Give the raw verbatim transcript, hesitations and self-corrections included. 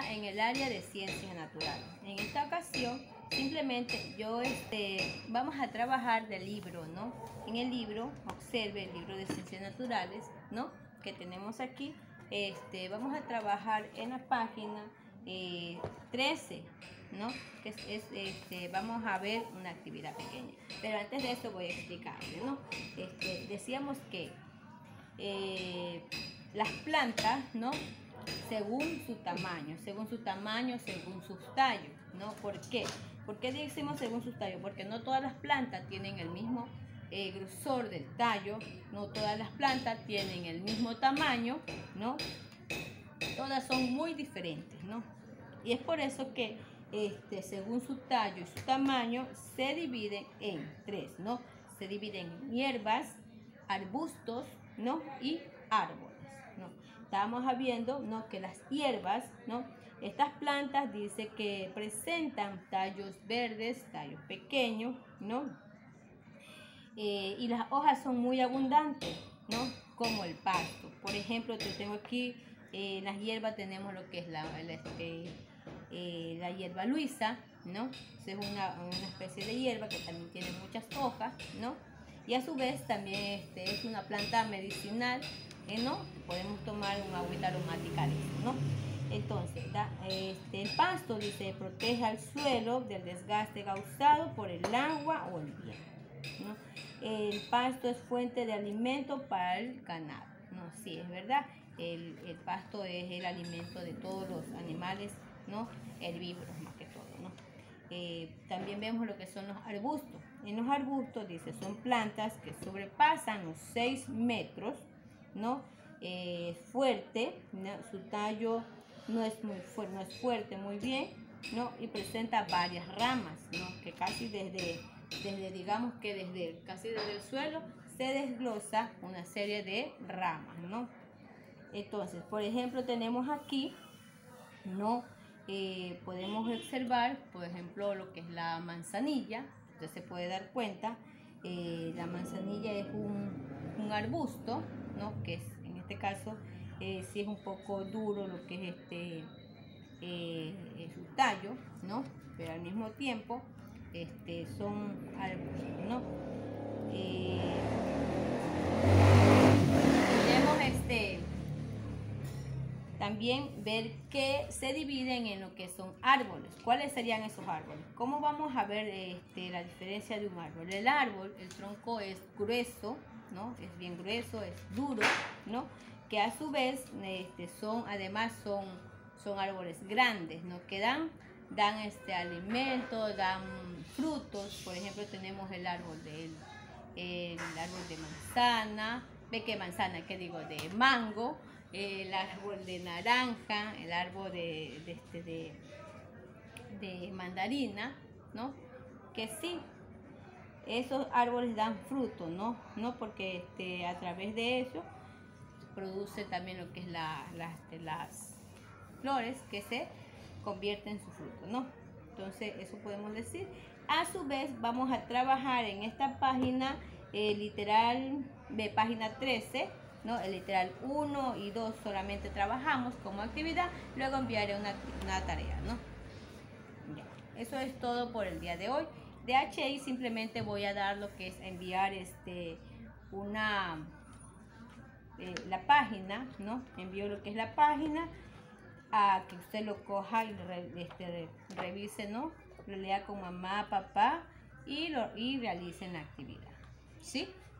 actividad en el área de ciencias naturales. En esta ocasión, simplemente yo este, vamos a trabajar del libro, ¿no? En el libro, observe el libro de ciencias naturales, ¿no? Que tenemos aquí. Este, vamos a trabajar en la página eh, trece, ¿no? Que es, es, este, vamos a ver una actividad pequeña. Pero antes de eso voy a explicarle, ¿no? Este, decíamos que eh, las plantas, ¿no? Según su tamaño, según su tamaño, según sus tallos, ¿no? ¿Por qué? ¿Por qué decimos según sus tallos? Porque no todas las plantas tienen el mismo eh, grosor del tallo, no todas las plantas tienen el mismo tamaño, ¿no? Todas son muy diferentes, ¿no? Y es por eso que este, según su tallo y su tamaño se dividen en tres, ¿no? Se dividen en hierbas, arbustos, ¿no? Y árboles, ¿no? Estábamos viendo, ¿no? Que las hierbas, ¿no? Estas plantas dice que presentan tallos verdes, tallos pequeños, ¿no? Eh, y las hojas son muy abundantes, ¿no? Como el pasto. Por ejemplo, yo tengo aquí eh, en las hierbas tenemos lo que es la, la, este, eh, la hierba luisa, ¿no? Es una, una especie de hierba que también tiene muchas hojas, ¿no? Y a su vez también este, es una planta medicinal, ¿eh? ¿No? Podemos tomar una agüita aromática de eso, ¿no? Entonces, da, este, el pasto dice protege al suelo del desgaste causado por el agua o el viento, ¿no? El pasto es fuente de alimento para el ganado, ¿no? Sí, es verdad, el, el pasto es el alimento de todos los animales, ¿no? Herbívoros más que todo, ¿no? Eh, también vemos lo que son los arbustos. En los arbustos, dice, son plantas que sobrepasan los seis metros, ¿no? Eh, fuerte, ¿no? Su tallo no es, muy fu no es fuerte muy bien, ¿no? Y presenta varias ramas, ¿no? Que casi desde, desde, digamos que desde, casi desde el suelo se desglosa una serie de ramas, ¿no? Entonces, por ejemplo, tenemos aquí, ¿no? Eh, podemos observar, por ejemplo, lo que es la manzanilla. Usted se puede dar cuenta, eh, la manzanilla es un, un arbusto, ¿no? Que es, en este caso, eh, sí es un poco duro lo que es este eh, su tallo, ¿no? Pero al mismo tiempo, este, son arbustos, ¿no? Eh, podemos este también ver que se dividen en lo que son árboles. ¿Cuáles serían esos árboles? ¿Cómo vamos a ver este, la diferencia de un árbol? El árbol, el tronco es grueso, ¿no? Es bien grueso, es duro, ¿no? Que a su vez este, son, además son, son árboles grandes, ¿no? Que dan, dan este alimento, dan frutos. Por ejemplo, tenemos el árbol de, el árbol de manzana, ¿ve qué manzana? ¿Qué digo? De mango. El árbol de naranja, el árbol de, de, este, de, de mandarina, ¿no? Que sí, esos árboles dan fruto, ¿no? ¿No? Porque este, a través de eso produce también lo que es la, la, este, las flores que se convierten en su fruto, ¿no? Entonces, eso podemos decir. A su vez, vamos a trabajar en esta página, eh, literal de página trece, ¿no? El literal uno y dos solamente trabajamos como actividad, luego enviaré una, una tarea, ¿no? Ya. Eso es todo por el día de hoy. De H I simplemente voy a dar lo que es enviar este, una, eh, la página, ¿no? Envío lo que es la página a que usted lo coja y re, este, revise, ¿no? Lo lea con mamá, papá y, lo, y realicen la actividad, ¿sí?